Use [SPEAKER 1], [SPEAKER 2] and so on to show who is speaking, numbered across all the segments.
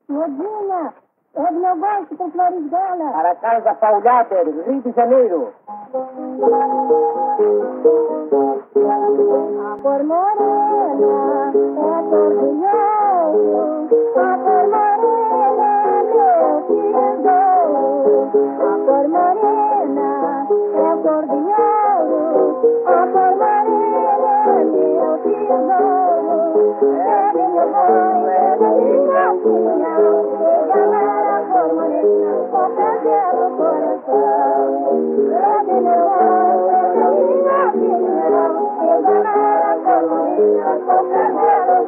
[SPEAKER 1] Modinha, é do meu gosto com flores dela.
[SPEAKER 2] Para a casa Paulhater, Rio de Janeiro.
[SPEAKER 1] A cor morena é cor do ouro. A cor morena é meu tesouro. A cor morena é cor do ouro. A cor morena é meu tesouro. É de meu boi, é da minha filha. Regalar a cor morena com prazer no coração. É de meu boi, é da minha filha. Regalar a cor morena com prazer no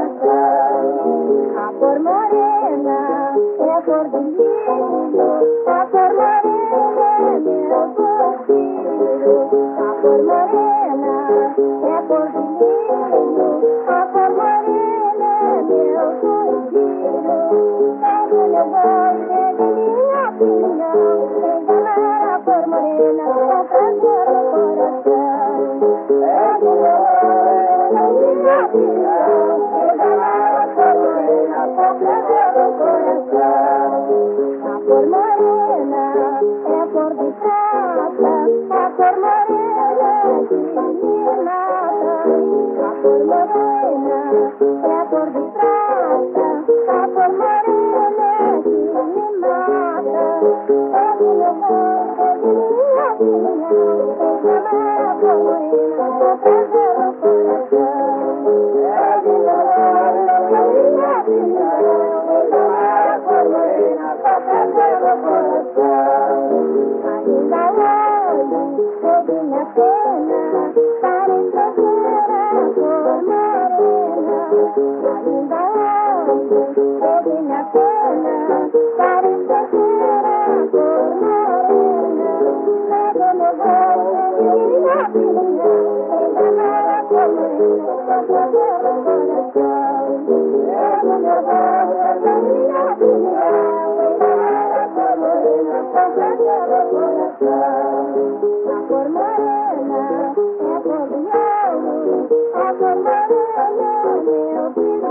[SPEAKER 1] coração. A cor morena é cor do lindo. A cor morena é meu curtido. A cor morena é cor do lindo. A cor morena é meu curtido. É de meu boi, é de minha filha. Regalar a cor morena com prazer no coração. É de meu boi, é da minha filha. Regalar a cor morena com prazer no coração. A cor morena é cor de prata. A cor morena é de melinata. A cor morena é cor de prata. A cor morena é de melinata. É de meu boi, é de minha filha. Regalar a cor morena com prazer no coração. É de meu boi, é de minha filha. Regalar a cor morena com prazer no coração. Ainda hoje teve minha pena para esquecer a cor morena. Ainda hoje teve minha pena para esquecer a cor morena. Leve meu boi, leve minha filha. Regalar a cor morena com prazer no coração. Leve meu boi, leve minha filha. Regalar a cor morena com prazer no coração. A cor morena é cor do ouro. A cor morena é meu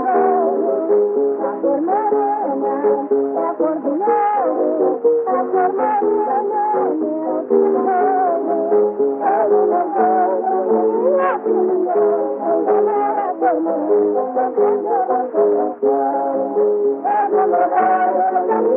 [SPEAKER 1] tesouro. A cor morena é cor do ouro. A cor morena é meu tesouro. É do meu boi, é da minha filha. Regalar a cor morena com prazer no coração. É do meu boi, é da minha